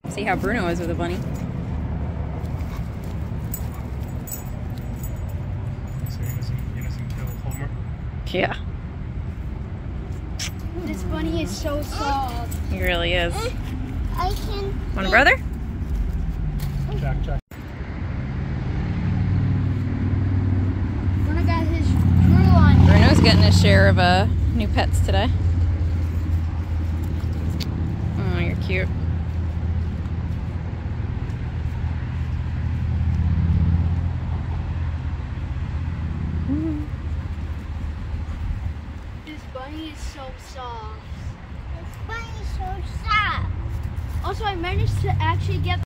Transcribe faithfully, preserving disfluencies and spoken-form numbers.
See how Bruno is with a bunny. So you're innocent, innocent kill Homer? Yeah. This bunny is so soft. He really is. I can. Want a brother? Jack, Jack. Bruno got his drool on. Bruno's getting his share of uh, new pets today. Oh, you're cute. This bunny is so soft. This bunny is so soft. Also, I managed to actually get